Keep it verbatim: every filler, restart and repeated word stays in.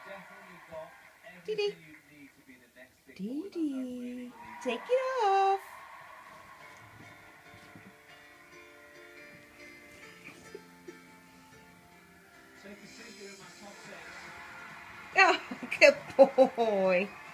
Dee Dee. Dee Dee. Take it off. Oh, good boy.